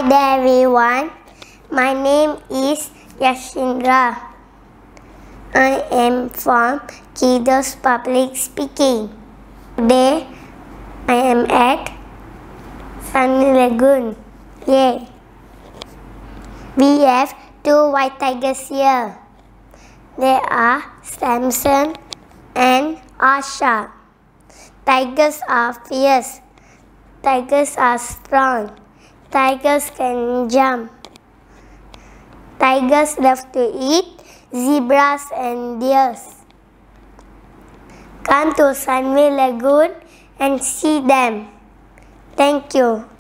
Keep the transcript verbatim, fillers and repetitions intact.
there everyone, my name is Yashindra. I am from Kiddos Public Speaking. Today I am at Sunway Lagoon. Yay! We have two white tigers here. They are Samson and Asha. Tigers are fierce. Tigers are strong. Tigers can jump. Tigers love to eat zebras and deers. Come to Sunway Lagoon and see them. Thank you.